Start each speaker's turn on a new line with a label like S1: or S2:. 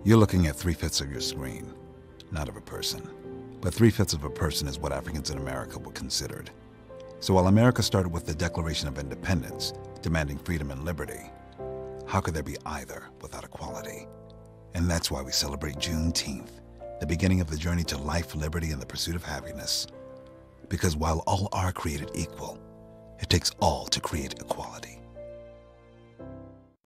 S1: You're looking at 3/5 of your screen, not of a person. But 3/5 of a person is what Africans in America were considered. So while America started with the Declaration of Independence, demanding freedom and liberty, how could there be either without equality? And that's why we celebrate Juneteenth, the beginning of the journey to life, liberty, and the pursuit of happiness. Because while all are created equal, it takes all to create equality.